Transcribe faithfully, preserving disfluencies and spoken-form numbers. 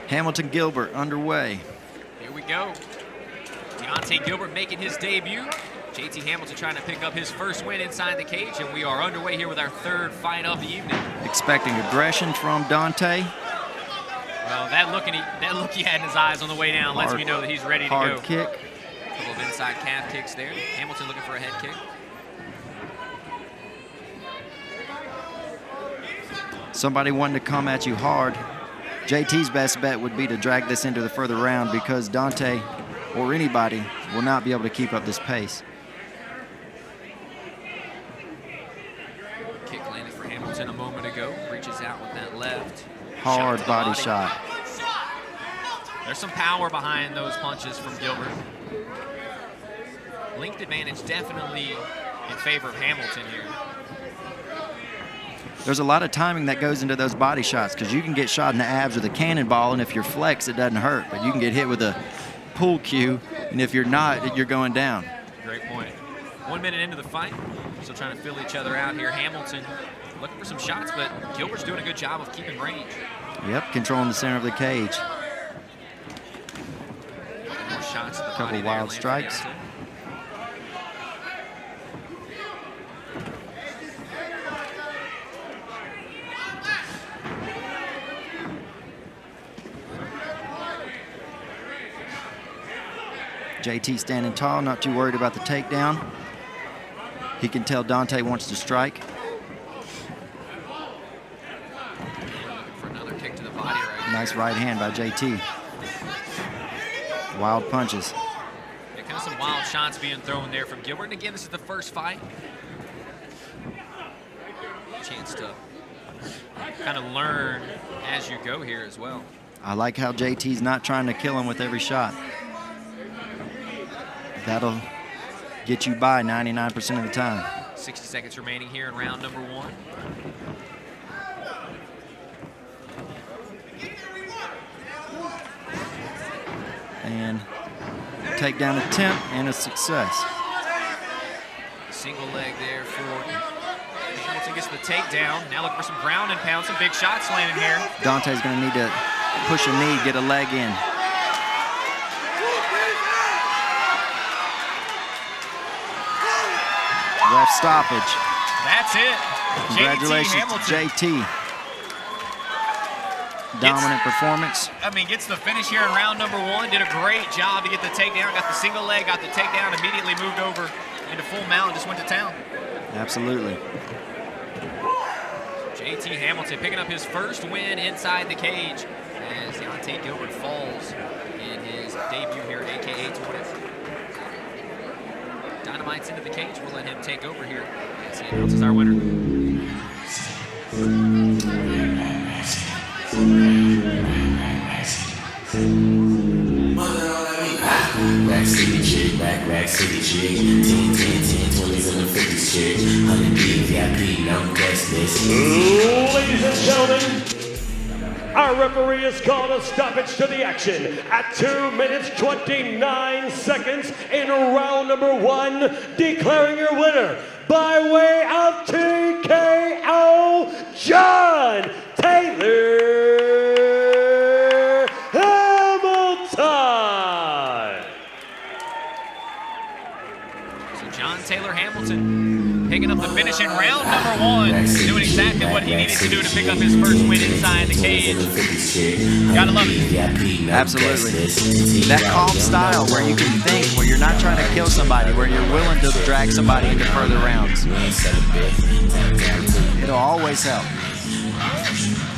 Hamilton Gilbert underway. Here we go. Deontay Gilbert making his debut. J T Hamilton trying to pick up his first win inside the cage, and we are underway here with our third fight of the evening. Expecting aggression from Dante. Well, that look, he, that look he had in his eyes on the way down lets hard, me know that he's ready to hard go. kick. A couple of inside calf kicks there. Hamilton looking for a head kick. Somebody wanting to come at you hard. J T's best bet would be to drag this into the further round because Dante or anybody will not be able to keep up this pace. Kick landed for Hamilton a moment ago. Reaches out with that left. Hard shot body, body shot. There's some power behind those punches from Gilbert. Length advantage definitely in favor of Hamilton here. There's a lot of timing that goes into those body shots because you can get shot in the abs with a cannonball, and if you're flex, it doesn't hurt. But you can get hit with a pull cue, and if you're not, you're going down. Great point. One minute into the fight, still trying to fill each other out here. Hamilton looking for some shots, but Gilbert's doing a good job of keeping range. Yep, controlling the center of the cage. More shots. A couple wild strikes. J T standing tall, not too worried about the takedown. He can tell Dante wants to strike. For another kick to the body right Nice right hand by J T. Wild punches. Yeah, kind of some wild shots being thrown there from Gilbert. And again, this is the first fight. Chance to kind of learn as you go here as well. I like how J T's not trying to kill him with every shot. That'll get you by ninety-nine percent of the time. sixty seconds remaining here in round number one. And takedown attempt and a success. Single leg there for Hamilton gets the takedown. Now looking for some ground and pound, some big shots landing here. Dante's gonna need to push a knee, get a leg in. Ref stoppage. That's it. Congratulations to J T. Dominant Gets, performance. I mean, gets the finish here in round number one. Did a great job to get the takedown. Got the single leg, got the takedown, immediately moved over into full mount and just went to town. Absolutely. J T Hamilton picking up his first win inside the cage as Deontay Gilbert falls in his debut here at A K A twenty. Dynamite's into the cage. We'll let him take over here as he announces our winner. Rack City chick, back Rack City chick. ten, ten, ten, twenties and the fifties chick. one hundred D V I P, no guest list. Ladies and gentlemen, our referee has called a stoppage to the action at two minutes twenty-nine seconds in round number one, declaring your winner by way of T K O, John Taylor Hamilton. So John Taylor Hamilton picking up the finish in round number one, doing exactly what he needed to do to pick up his first win inside the cage. Gotta love it. Absolutely. That calm style where you can think, where you're not trying to kill somebody, where you're willing to drag somebody into further rounds. It'll always help.